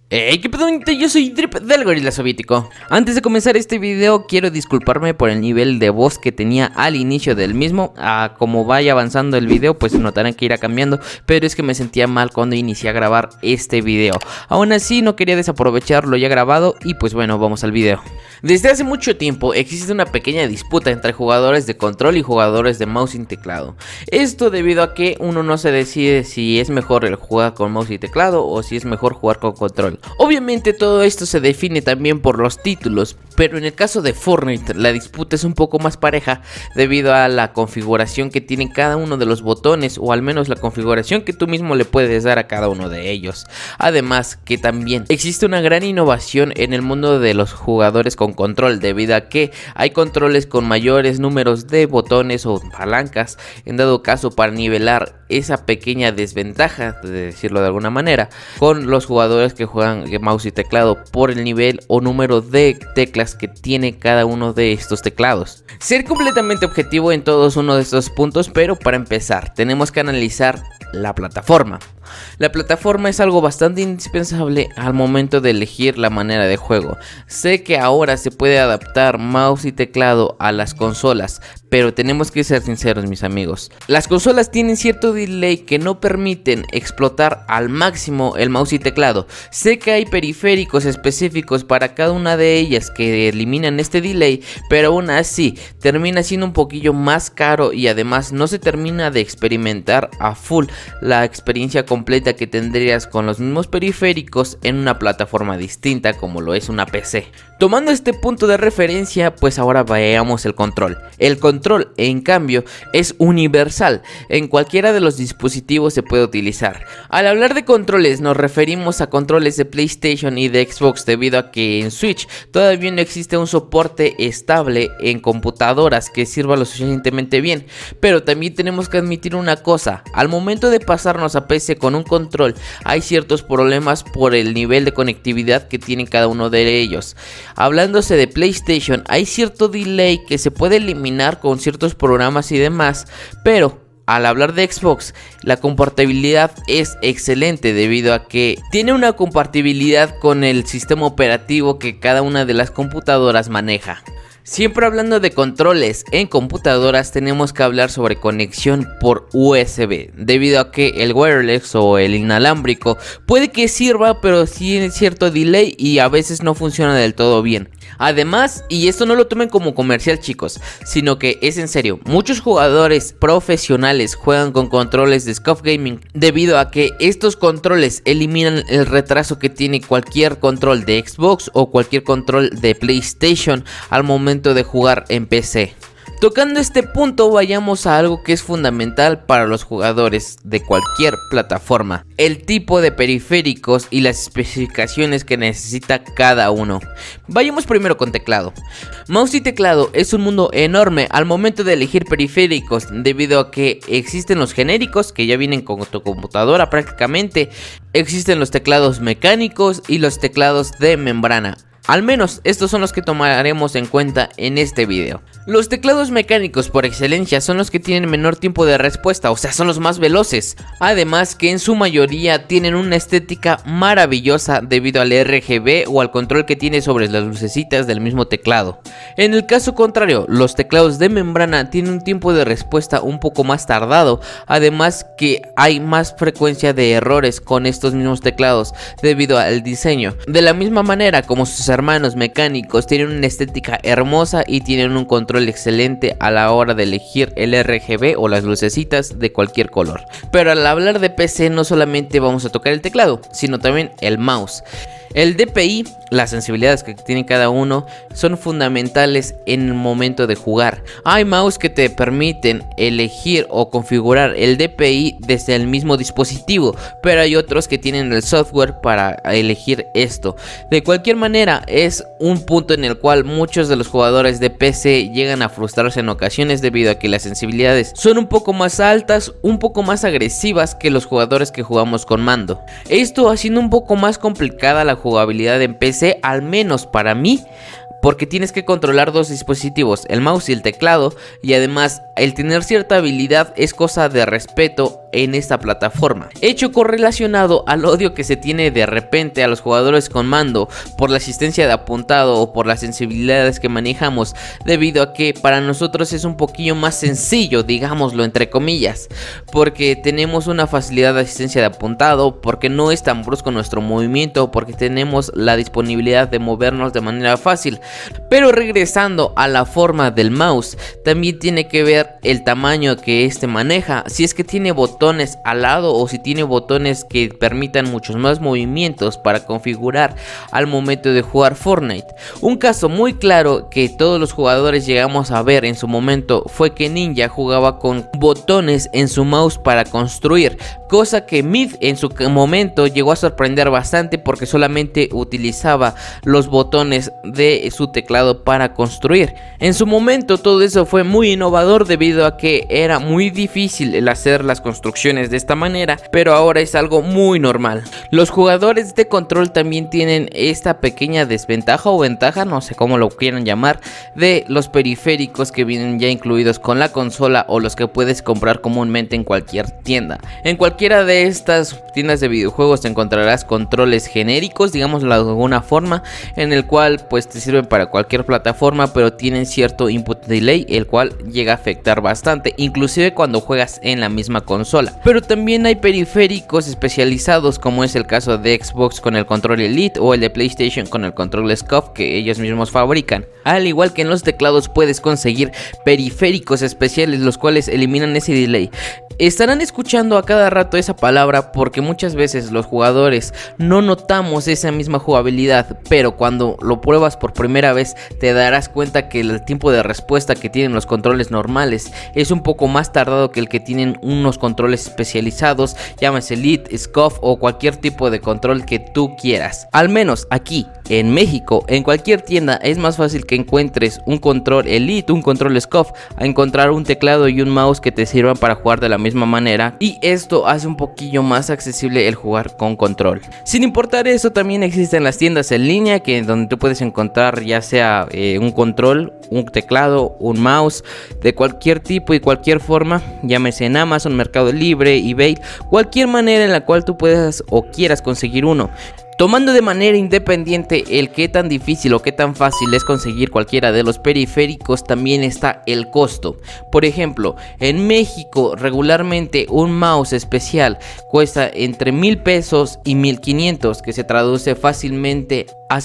Hey, ¿qué pedo, gente? Yo soy Drip del Gorila Soviético. Antes de comenzar este video quiero disculparme por el nivel de voz que tenía al inicio del mismo. Como vaya avanzando el video pues notarán que irá cambiando, pero es que me sentía mal cuando inicié a grabar este video. Aún así no quería desaprovechar lo ya grabado y pues bueno, vamos al video. Desde hace mucho tiempo existe una pequeña disputa entre jugadores de control y jugadores de mouse y teclado. Esto debido a que uno no se decide si es mejor el jugar con mouse y teclado o si es mejor jugar con control. Obviamente todo esto se define también por los títulos, pero en el caso de Fortnite la disputa es un poco más pareja debido a la configuración que tienen cada uno de los botones, o al menos la configuración que tú mismo le puedes dar a cada uno de ellos. Además que también existe una gran innovación en el mundo de los jugadores con control, debido a que hay controles con mayores números de botones o palancas, en dado caso para nivelar esa pequeña desventaja, de decirlo de alguna manera, con los jugadores que juegan mouse y teclado por el nivel o número de teclas que tiene cada uno de estos teclados. Ser completamente objetivo en todos uno de estos puntos, pero para empezar tenemos que analizar la plataforma. La plataforma es algo bastante indispensable al momento de elegir la manera de juego. Sé que ahora se puede adaptar mouse y teclado a las consolas, pero tenemos que ser sinceros, mis amigos. Las consolas tienen cierto delay que no permiten explotar al máximo el mouse y teclado. Sé que hay periféricos específicos para cada una de ellas que eliminan este delay, pero aún así termina siendo un poquillo más caro y además no se termina de experimentar a full la experiencia completa que tendrías con los mismos periféricos en una plataforma distinta como lo es una PC. Tomando este punto de referencia, pues ahora veamos el control. El control, en cambio, es universal. En cualquiera de los dispositivos se puede utilizar. Al hablar de controles nos referimos a controles de PlayStation y de Xbox, debido a que en Switch todavía no existe un soporte estable en computadoras que sirva lo suficientemente bien. Pero también tenemos que admitir una cosa: al momento de pasarnos a PC con un control hay ciertos problemas por el nivel de conectividad que tienen cada uno de ellos. Hablándose de PlayStation, hay cierto delay que se puede eliminar con ciertos programas y demás, pero al hablar de Xbox, la compatibilidad es excelente debido a que tiene una compatibilidad con el sistema operativo que cada una de las computadoras maneja. Siempre hablando de controles en computadoras tenemos que hablar sobre conexión por USB, debido a que el wireless o el inalámbrico puede que sirva, pero tiene cierto delay y a veces no funciona del todo bien. Además, y esto no lo tomen como comercial, chicos, sino que es en serio, muchos jugadores profesionales juegan con controles de SCUF Gaming debido a que estos controles eliminan el retraso que tiene cualquier control de Xbox o cualquier control de PlayStation al momento de jugar en PC. Tocando este punto, vayamos a algo que es fundamental para los jugadores de cualquier plataforma: el tipo de periféricos y las especificaciones que necesita cada uno. Vayamos primero con teclado. Mouse y teclado es un mundo enorme al momento de elegir periféricos, debido a que existen los genéricos que ya vienen con tu computadora prácticamente. Existen los teclados mecánicos y los teclados de membrana. Al menos estos son los que tomaremos en cuenta en este video. Los teclados mecánicos por excelencia son los que tienen menor tiempo de respuesta, o sea, son los más veloces. Además que en su mayoría tienen una estética maravillosa debido al RGB o al control que tiene sobre las lucecitas del mismo teclado. En el caso contrario, los teclados de membrana tienen un tiempo de respuesta un poco más tardado. Además que hay más frecuencia de errores con estos mismos teclados debido al diseño. De la misma manera como sus hermanos mecánicos tienen una estética hermosa y tienen un control excelente a la hora de elegir el RGB o las lucecitas de cualquier color. Pero al hablar de PC no solamente vamos a tocar el teclado, sino también el mouse. El DPI, las sensibilidades que tiene cada uno, son fundamentales en el momento de jugar. Hay mouse que te permiten elegir o configurar el DPI desde el mismo dispositivo, pero hay otros que tienen el software para elegir esto. De cualquier manera, es un punto en el cual muchos de los jugadores de PC llegan a frustrarse en ocasiones debido a que las sensibilidades son un poco más altas, un poco más agresivas que los jugadores que jugamos con mando. Esto haciendo un poco más complicada la jugabilidad en PC, al menos para mí, porque tienes que controlar dos dispositivos, el mouse y el teclado, y además el tener cierta habilidad es cosa de respeto en esta plataforma, hecho correlacionado al odio que se tiene de repente a los jugadores con mando por la asistencia de apuntado o por las sensibilidades que manejamos, debido a que para nosotros es un poquillo más sencillo, digámoslo entre comillas, porque tenemos una facilidad de asistencia de apuntado, porque no es tan brusco nuestro movimiento, porque tenemos la disponibilidad de movernos de manera fácil. Pero regresando a la forma del mouse, también tiene que ver el tamaño que este maneja, si es que tiene botones al lado o si tiene botones que permitan muchos más movimientos para configurar al momento de jugar Fortnite. Un caso muy claro que todos los jugadores llegamos a ver en su momento fue que Ninja jugaba con botones en su mouse para construir, cosa que Mid en su momento llegó a sorprender bastante porque solamente utilizaba los botones de su teclado para construir. En su momento todo eso fue muy innovador debido a que era muy difícil el hacer las construcciones de esta manera, pero ahora es algo muy normal. Los jugadores de control también tienen esta pequeña desventaja o ventaja, no sé cómo lo quieran llamar, de los periféricos que vienen ya incluidos con la consola o los que puedes comprar comúnmente en cualquier tienda. En cualquiera de estas tiendas de videojuegos te encontrarás controles genéricos, digámoslo de alguna forma, en el cual pues te sirven para cualquier plataforma, pero tienen cierto input delay, el cual llega a afectar bastante, inclusive cuando juegas en la misma consola. Pero también hay periféricos especializados, como es el caso de Xbox con el control Elite o el de PlayStation con el control SCUF que ellos mismos fabrican. Al igual que en los teclados puedes conseguir periféricos especiales los cuales eliminan ese delay. Estarán escuchando a cada rato esa palabra porque muchas veces los jugadores no notamos esa misma jugabilidad, pero cuando lo pruebas por primera vez te darás cuenta que el tiempo de respuesta que tienen los controles normales es un poco más tardado que el que tienen unos controles especializados, llámese Elite, SCUF o cualquier tipo de control que tú quieras. Al menos aquí en México, en cualquier tienda es más fácil que encuentres un control Elite, un control SCUF, a encontrar un teclado y un mouse que te sirvan para jugar de la misma manera, y esto hace un poquillo más accesible el jugar con control. Sin importar eso, también existen las tiendas en línea donde tú puedes encontrar ya sea un control, un teclado, un mouse de cualquier tipo y cualquier forma, llámese en Amazon, Mercado Libre, eBay, cualquier manera en la cual tú puedas o quieras conseguir uno. Tomando de manera independiente el qué tan difícil o qué tan fácil es conseguir cualquiera de los periféricos, también está el costo. Por ejemplo, en México regularmente un mouse especial cuesta entre 1000 pesos y 1500, que se traduce fácilmente a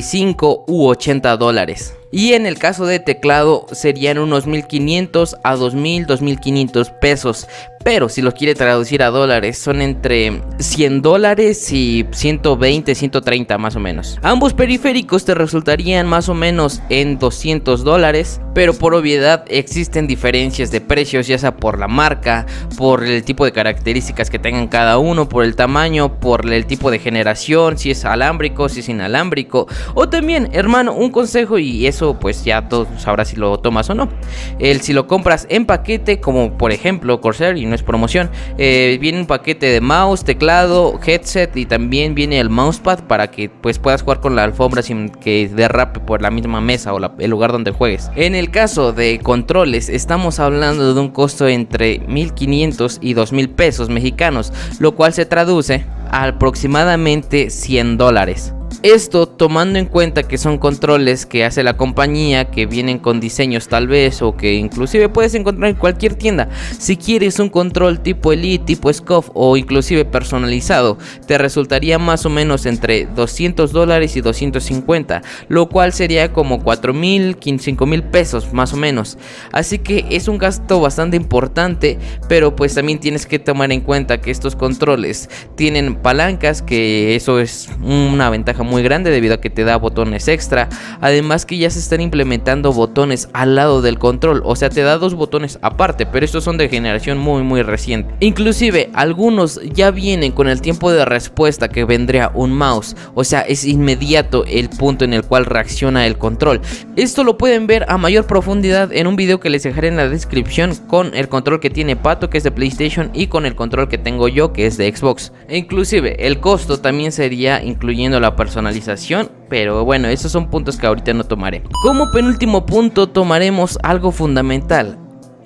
75 u 80 dólares. Y en el caso de teclado serían unos 1500 a 2000, 2500 pesos. Pero si lo quiere traducir a dólares son entre 100 dólares y 120, 130 más o menos. Ambos periféricos te resultarían más o menos en 200 dólares. Pero por obviedad existen diferencias de precios, ya sea por la marca, por el tipo de características que tengan cada uno, por el tamaño, por el tipo de generación, si es alámbrico, si es inalámbrico. O también, hermano, un consejo, y eso pues ya todos sabrás si lo tomas o no. Si lo compras en paquete, como por ejemplo Corsair, y no es promoción, viene un paquete de mouse, teclado, headset y también viene el mousepad para que pues puedas jugar con la alfombra sin que derrape por la misma mesa o el lugar donde juegues. En el caso de controles estamos hablando de un costo entre 1500 y 2000 pesos mexicanos, lo cual se traduce a aproximadamente 100 dólares. Esto tomando en cuenta que son controles que hace la compañía, que vienen con diseños tal vez, o que inclusive puedes encontrar en cualquier tienda. Si quieres un control tipo Elite, tipo SCUF o inclusive personalizado, te resultaría más o menos entre 200 dólares y 250, lo cual sería como 4000, 5000 pesos más o menos. Así que es un gasto bastante importante, pero pues también tienes que tomar en cuenta que estos controles tienen palancas, que eso es una ventaja muy grande debido a que te da botones extra. Además que ya se están implementando botones al lado del control, o sea te da dos botones aparte, pero estos son de generación muy reciente. Inclusive algunos ya vienen con el tiempo de respuesta que vendría un mouse, o sea es inmediato el punto en el cual reacciona el control. Esto lo pueden ver a mayor profundidad en un video que les dejaré en la descripción, con el control que tiene Pato, que es de PlayStation, y con el control que tengo yo, que es de Xbox. E inclusive el costo también sería incluyendo la personalización, pero bueno, esos son puntos que ahorita no tomaré. Como penúltimo punto tomaremos algo fundamental: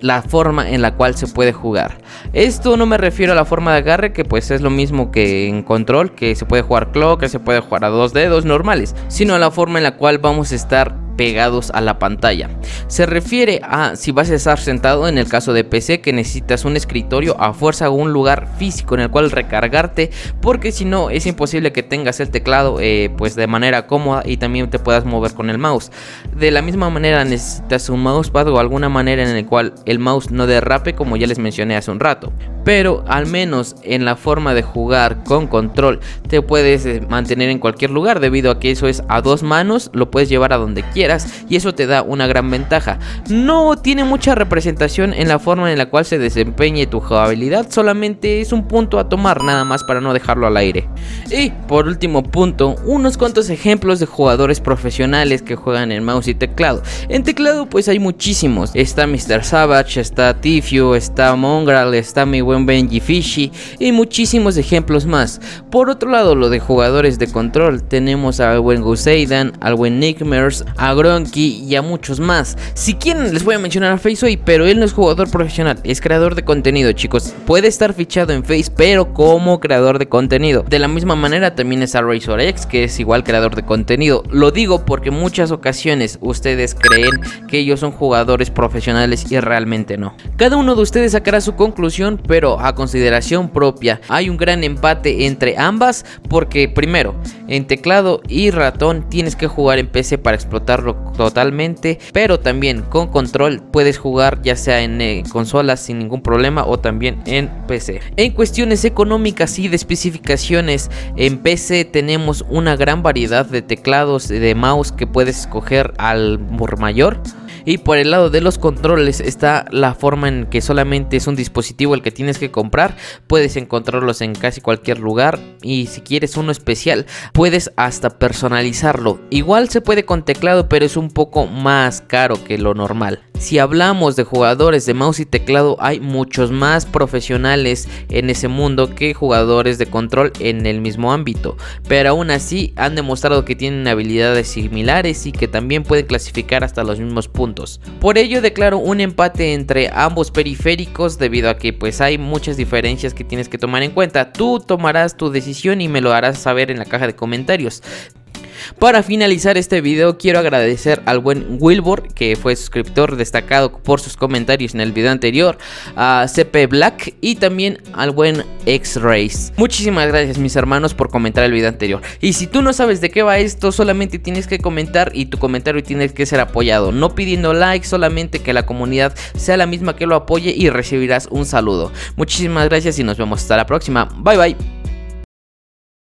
la forma en la cual se puede jugar. Esto no me refiero a la forma de agarre, que pues es lo mismo que en control, que se puede jugar claw, que se puede jugar a 2 dedos normales, sino a la forma en la cual vamos a estar pegados a la pantalla. Se refiere a si vas a estar sentado, en el caso de PC, que necesitas un escritorio a fuerza o un lugar físico en el cual recargarte, porque si no es imposible que tengas el teclado pues de manera cómoda y también te puedas mover con el mouse. De la misma manera necesitas un mousepad o alguna manera en la cual el mouse no derrape, como ya les mencioné hace un rato. Pero al menos en la forma de jugar con control te puedes mantener en cualquier lugar, debido a que eso es a 2 manos, lo puedes llevar a donde quieras y eso te da una gran ventaja. No tiene mucha representación en la forma en la cual se desempeñe tu jugabilidad, solamente es un punto a tomar nada más para no dejarlo al aire. Y por último punto, unos cuantos ejemplos de jugadores profesionales que juegan en mouse y teclado. En teclado pues hay muchísimos, está Mr. Savage, está Tifio, está Mongraal, está mi buen Benji Fishy y muchísimos ejemplos más. Por otro lado, lo de jugadores de control, tenemos al buen Guseidan, al buen Nickmers, a Gronky y a muchos más. Si quieren les voy a mencionar a FaceOy, pero él no es jugador profesional, es creador de contenido, chicos. Puede estar fichado en Face, pero como creador de contenido. De la misma manera también está RazorX, que es igual creador de contenido. Lo digo porque en muchas ocasiones ustedes creen que ellos son jugadores profesionales y realmente no. Cada uno de ustedes sacará su conclusión, pero a consideración propia hay un gran empate entre ambas, porque primero, en teclado y ratón tienes que jugar en PC para explotarlo totalmente, pero también con control puedes jugar ya sea en consolas sin ningún problema o también en PC. En cuestiones económicas y de especificaciones, en PC tenemos una gran variedad de teclados y de mouse que puedes escoger al por mayor. Y por el lado de los controles está la forma en que solamente es un dispositivo el que tienes que comprar. Puedes encontrarlos en casi cualquier lugar y si quieres uno especial puedes hasta personalizarlo. Igual se puede con teclado, pero es un poco más caro que lo normal. Si hablamos de jugadores de mouse y teclado, hay muchos más profesionales en ese mundo que jugadores de control en el mismo ámbito, pero aún así han demostrado que tienen habilidades similares y que también pueden clasificar hasta los mismos puntos. Por ello declaro un empate entre ambos periféricos, debido a que pues hay muchas diferencias que tienes que tomar en cuenta. Tú tomarás tu decisión y me lo harás saber en la caja de comentarios. Para finalizar este video quiero agradecer al buen Wilbur, que fue suscriptor destacado por sus comentarios en el video anterior, a CP Black y también al buen X-Rays. Muchísimas gracias mis hermanos por comentar el video anterior. Y si tú no sabes de qué va esto, solamente tienes que comentar y tu comentario tiene que ser apoyado, no pidiendo like, solamente que la comunidad sea la misma que lo apoye y recibirás un saludo. Muchísimas gracias y nos vemos hasta la próxima. Bye bye.